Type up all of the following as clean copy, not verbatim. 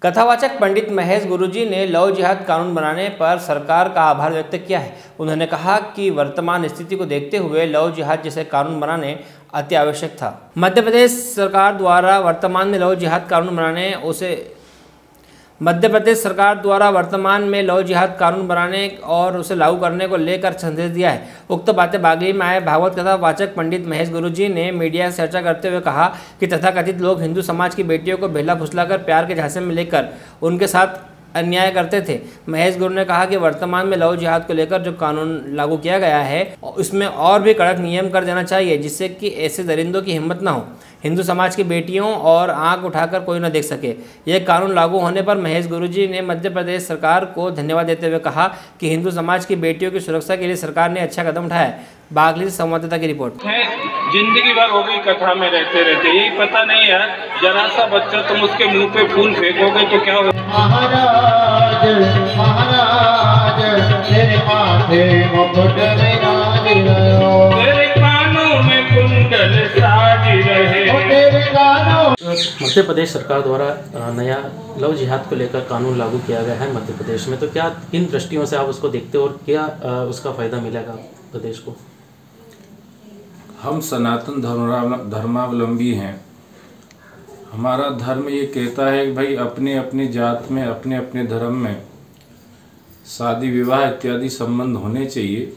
कथावाचक पंडित महेश गुरुजी ने लव जिहाद कानून बनाने पर सरकार का आभार व्यक्त किया है। उन्होंने कहा कि वर्तमान स्थिति को देखते हुए लव जिहाद जैसे कानून बनाने अति आवश्यक था। मध्य प्रदेश सरकार द्वारा वर्तमान में लव जिहाद कानून बनाने और उसे लागू करने को लेकर संदेश दिया है। उक्त बातें बागली में आए भागवत कथा वाचक पंडित महेश गुरुजी ने मीडिया से चर्चा करते हुए कहा कि तथाकथित लोग हिंदू समाज की बेटियों को बेला फुसलाकर प्यार के झांसे में लेकर उनके साथ अन्याय करते थे। महेश गुरु ने कहा कि वर्तमान में लव जिहाद को लेकर जो कानून लागू किया गया है उसमें और भी कड़क नियम कर देना चाहिए, जिससे कि ऐसे दरिंदों की हिम्मत ना हो, हिंदू समाज की बेटियों और आंख उठाकर कोई न देख सके। यह कानून लागू होने पर महेश गुरुजी ने मध्य प्रदेश सरकार को धन्यवाद देते हुए कहा कि हिंदू समाज की बेटियों की सुरक्षा के लिए सरकार ने अच्छा कदम उठाया है। बागली से संवाददाता की रिपोर्ट। जिंदगी भर हो गई कथा में रहते यही पता नहीं है, जरा सा बच्चा तुम उसके मुंह पे फूल फेंकोगे तो क्या होगा। महाराज महाराज तेरे माथे मुकुट विराज रहो, तेरे कानों में कुंडल साज रहे, तेरे कानों। मध्य प्रदेश सरकार द्वारा नया लव जिहाद को लेकर कानून लागू किया गया है मध्य प्रदेश में, तो क्या किन दृष्टियों से आप उसको देखते हो और क्या उसका फायदा मिलेगा प्रदेश को? हम सनातन धर्मावलंबी हैं। हमारा धर्म ये कहता है कि भाई अपने अपने जात में अपने अपने धर्म में शादी विवाह इत्यादि संबंध होने चाहिए,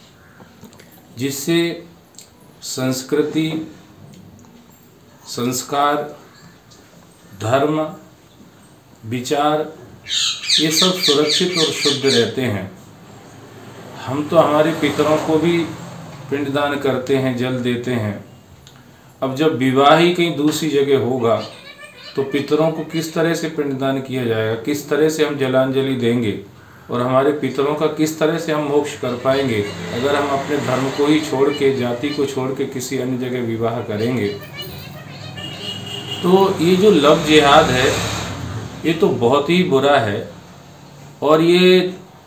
जिससे संस्कृति, संस्कार, धर्म, विचार ये सब सुरक्षित और शुद्ध रहते हैं। हम तो हमारे पितरों को भी पिंडदान करते हैं, जल देते हैं। अब जब विवाह ही कहीं दूसरी जगह होगा तो पितरों को किस तरह से पिंडदान किया जाएगा, किस तरह से हम जलांजलि देंगे और हमारे पितरों का किस तरह से हम मोक्ष कर पाएंगे अगर हम अपने धर्म को ही छोड़ के, जाति को छोड़ के किसी अन्य जगह विवाह करेंगे। तो ये जो लव जिहाद है ये तो बहुत ही बुरा है और ये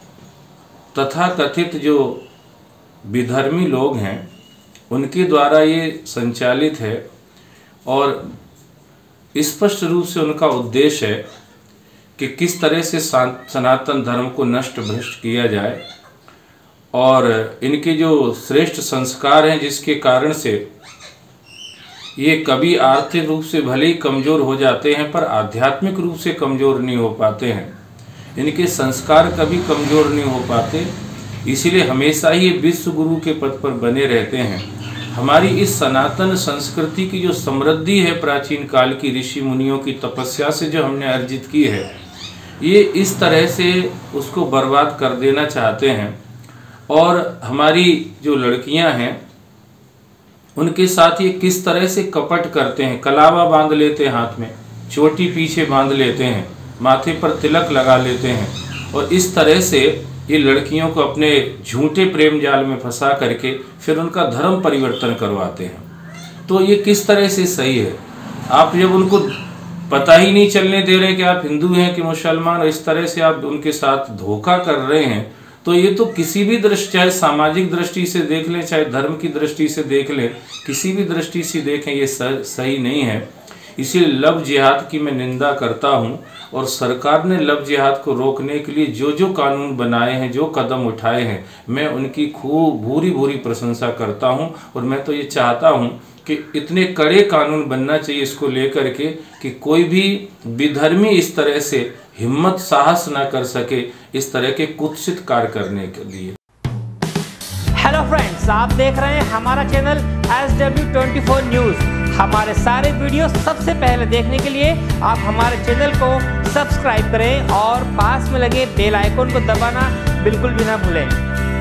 तथाकथित जो विधर्मी लोग हैं उनके द्वारा ये संचालित है और स्पष्ट रूप से उनका उद्देश्य है कि किस तरह से सनातन धर्म को नष्ट भ्रष्ट किया जाए और इनके जो श्रेष्ठ संस्कार हैं जिसके कारण से ये कभी आर्थिक रूप से भले ही कमज़ोर हो जाते हैं पर आध्यात्मिक रूप से कमज़ोर नहीं हो पाते हैं, इनके संस्कार कभी कमज़ोर नहीं हो पाते, इसीलिए हमेशा ही विश्व गुरु के पद पर बने रहते हैं। हमारी इस सनातन संस्कृति की जो समृद्धि है प्राचीन काल की ऋषि मुनियों की तपस्या से जो हमने अर्जित की है, ये इस तरह से उसको बर्बाद कर देना चाहते हैं। और हमारी जो लड़कियां हैं उनके साथ ये किस तरह से कपट करते हैं, कलावा बांध लेते हैं, हाथ में चोटी पीछे बांध लेते हैं, माथे पर तिलक लगा लेते हैं और इस तरह से ये लड़कियों को अपने झूठे प्रेम जाल में फंसा करके फिर उनका धर्म परिवर्तन करवाते हैं। तो ये किस तरह से सही है? आप जब उनको पता ही नहीं चलने दे रहे कि आप हिंदू हैं कि मुसलमान, इस तरह से आप उनके साथ धोखा कर रहे हैं, तो ये तो किसी भी दृष्टि, चाहे सामाजिक दृष्टि से देख लें, चाहे धर्म की दृष्टि से देख लें, किसी भी दृष्टि से देखें ये सही नहीं है। इसीलिए लव जिहाद की मैं निंदा करता हूं और सरकार ने लव जिहाद को रोकने के लिए जो जो कानून बनाए हैं, जो कदम उठाए हैं, मैं उनकी खूब भूरी प्रशंसा करता हूं। और मैं तो ये चाहता हूं कि इतने कड़े कानून बनना चाहिए इसको लेकर के कि कोई भी विधर्मी इस तरह से हिम्मत साहस ना कर सके इस तरह के कुत्सित कार्य करने के लिए। हेलो फ्रेंड्स, आप देख रहे हैं हमारा चैनल SW24 न्यूज़। हमारे सारे वीडियो सबसे पहले देखने के लिए आप हमारे चैनल को सब्सक्राइब करें और पास में लगे बेल आइकन को दबाना बिल्कुल भी ना भूलें।